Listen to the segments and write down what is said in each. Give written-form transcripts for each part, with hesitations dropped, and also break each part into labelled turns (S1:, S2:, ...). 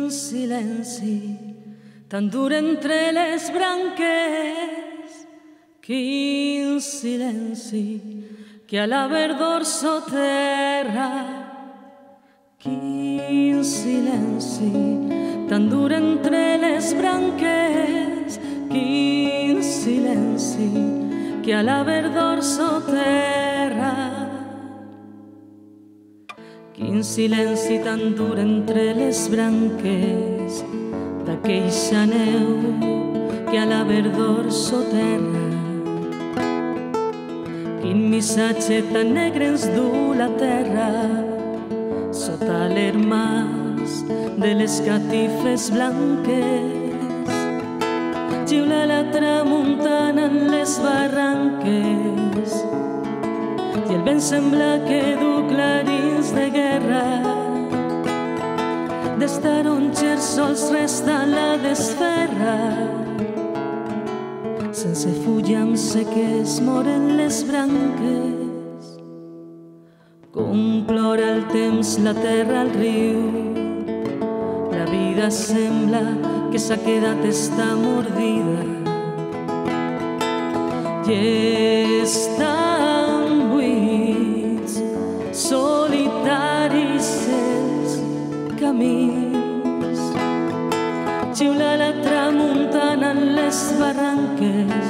S1: silenci tan dur entre les branques, quin silenci que a la verdor soterra. Quin silenci tan dur entre les branques, quin silenci que a la verdor soterra. Quin silenci tan dur entre les branques d'aqueixa neu que a la verdor soterra. Quin missatge tan negre ens du la terra sota l'hermàs de les catifes blanques. Xiula la tramuntana en les barranques i el vent sembla que du clarins de guerra. Dels tarongers sols resta la desferra, sense fullam seques moren les branques. Com plora el temps, la terra, el riu, la vida sembla que s'ha quedat estamordida i estan buits, solitaris els camins. Xiula la tramuntana en les barranques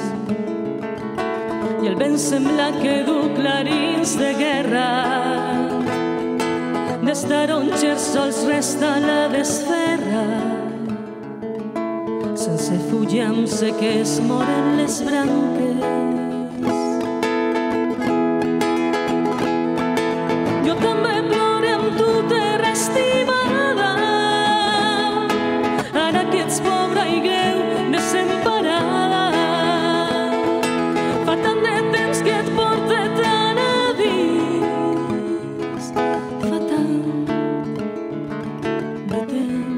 S1: i el vent sembla que du clarins de guerra. Dels tarongers sols resta la desferra, sense fullam seques moren les branques. Jo també plore amb tu, terra estimada, ara que ets pobra i greu, desemparada. Fa tant de temps que et porte tan a dins, fa tant de temps.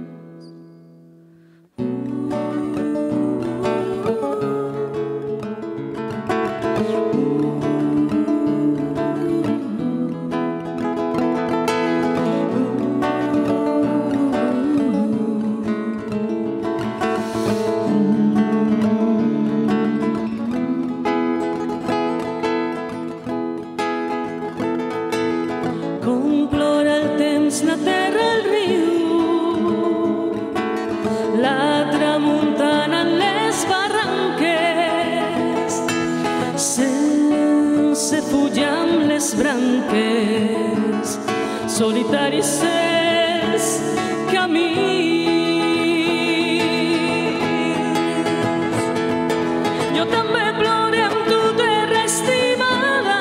S1: Com plora el temps, la terra, el riu, la tramuntana en les barranques, sense fullam les branques, solitaris els camins. Jo també plore amb tu, terra estimada,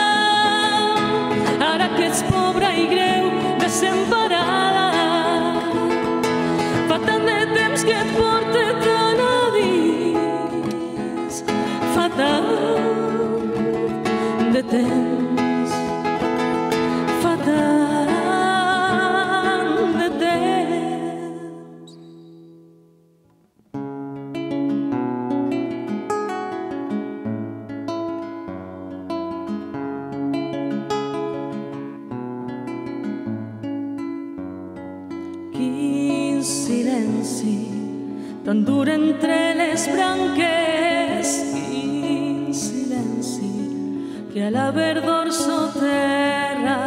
S1: ara que ets pobra i greu, desemparada. Fa tant de temps que et porte tan a dins, fa tant de temps, fa tant de temps. Quin silenci tan dur entre les branques, quin silenci que a la verdor soterra.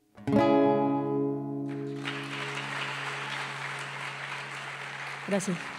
S1: Gràcies.